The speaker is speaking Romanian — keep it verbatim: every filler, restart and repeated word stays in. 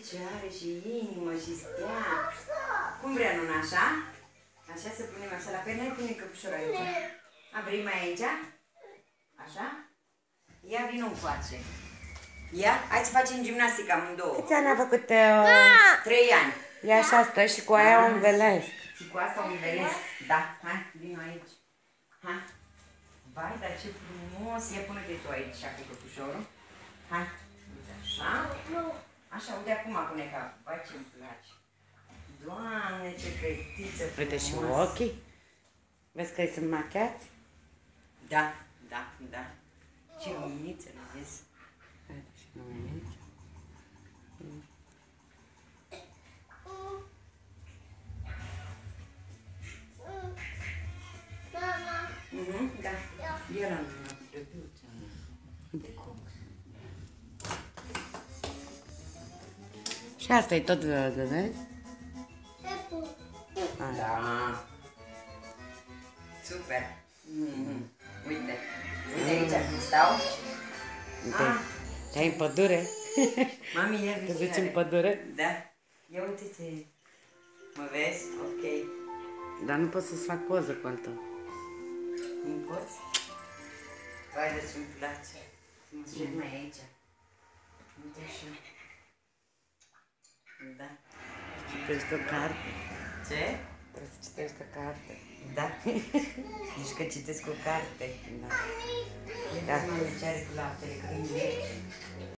ce are și inimă și stea. Cum vrea, Nuna, așa? Așa să punem așa la pernă, pune căpușorul aici. A, vrei mai aici? Așa? Ia, vină încoace. Ia, hai să facem gimnastică amândouă. Câți ani a făcut Teo? Trei ani. Ia așa stă și cu aia o învelesc. Și cu asta o învelesc. Da, hai, vină aici. Hai. Vai, dar ce frumos. Ia, pune-te tu aici, cu căpușorul. Hai, uite așa. Așa, uite acum pune capul. Vai, ce-mi place. Doamne, ce fetiță frumoasă. Uite și ochii. Vezi că îi sunt machiați? Da, da, da. Ce luminiță, vezi? Uite și luminiță. Mhm, da. Ia la mine, drăguță. Uite cum. Și asta e tot verde, vezi? Da. Super. Mm-hmm. Uite. Uite aici cum stau. Uite. Ah. Te-ai în pădure? Mami, ia Te duci viziune. în pădure? Da. Ia uite-te. Mă vezi? Ok. Dar nu pot să-ți fac poză cu al tău. Nu poți? Vai de ce-mi place. Mă șed mai aici. Uite așa. Da. Citești o carte. Ce? Trebuie să citești o carte. Da. Nici că citesc o carte. Da. Da. Mami, ce are cu laptele, că îmi